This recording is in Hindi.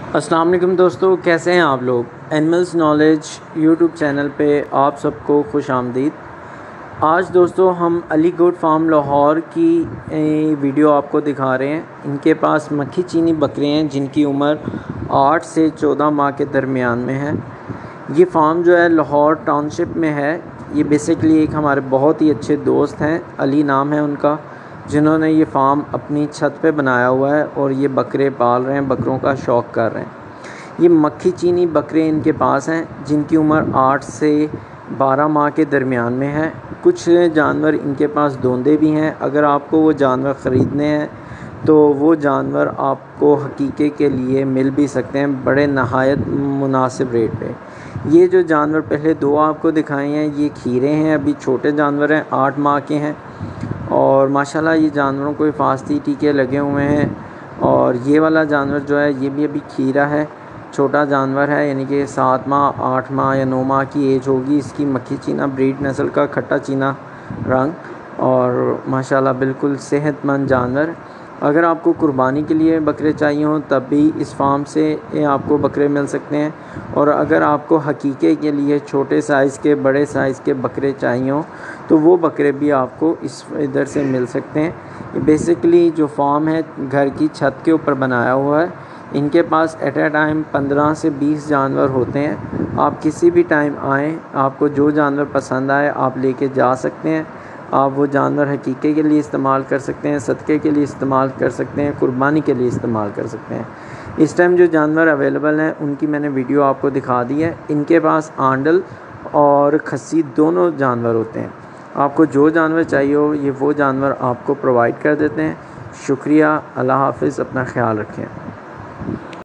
अस्सलाम वालेकुम दोस्तों, कैसे हैं आप लोग। एनिमल्स नॉलेज यूट्यूब चैनल पे आप सबको खुश आमदीद। आज दोस्तों हम अली गोट फार्म लाहौर की वीडियो आपको दिखा रहे हैं। इनके पास मक्खी चीनी बकरे हैं जिनकी उम्र 8 से 14 माह के दरमियान में है। ये फार्म जो है लाहौर टाउनशिप में है। ये बेसिकली एक हमारे बहुत ही अच्छे दोस्त हैं, अली नाम है उनका, जिन्होंने ये फ़ार्म अपनी छत पे बनाया हुआ है और ये बकरे पाल रहे हैं, बकरों का शौक़ कर रहे हैं। ये मक्खी चीनी बकरे इनके पास हैं जिनकी उम्र 8 से 12 माह के दरमियान में है। कुछ जानवर इनके पास दोंदे भी हैं। अगर आपको वो जानवर ख़रीदने हैं तो वो जानवर आपको हकीके के लिए मिल भी सकते हैं बड़े नहायत मुनासिब रेट पे। ये जो जानवर पहले दो आपको दिखाए हैं ये खीरे हैं, अभी छोटे जानवर हैं, 8 माह के हैं और माशाल्लाह ये जानवरों को हिफाजती टीके लगे हुए हैं। और ये वाला जानवर जो है ये भी अभी खीरा है, छोटा जानवर है, यानी कि 7 माह 8 माह या 9 माह की एज होगी इसकी। मक्खी चीना ब्रीड नस्ल का खट्टा चीना रंग और माशाल्लाह बिल्कुल सेहतमंद जानवर। अगर आपको कुर्बानी के लिए बकरे चाहिए हों तब भी इस फार्म से आपको बकरे मिल सकते हैं। और अगर आपको हकीके के लिए छोटे साइज़ के बड़े साइज़ के बकरे चाहिए हों तो वो बकरे भी आपको इधर से मिल सकते हैं। बेसिकली जो फार्म है घर की छत के ऊपर बनाया हुआ है। इनके पास एट ए टाइम 15 से 20 जानवर होते हैं। आप किसी भी टाइम आएँ, आपको जो जानवर पसंद आए आप लेके जा सकते हैं। आप वो जानवर हकीके के लिए इस्तेमाल कर सकते हैं, सदक़े के लिए इस्तेमाल कर सकते हैं, कुर्बानी के लिए इस्तेमाल कर सकते हैं। इस टाइम जो जानवर अवेलेबल हैं उनकी मैंने वीडियो आपको दिखा दी है। इनके पास आंडल और खस्सी दोनों जानवर होते हैं। आपको जो जानवर चाहिए हो ये वो जानवर आपको प्रोवाइड कर देते हैं। शुक्रिया, अल्लाह हाफ़िज़, अपना ख्याल रखें।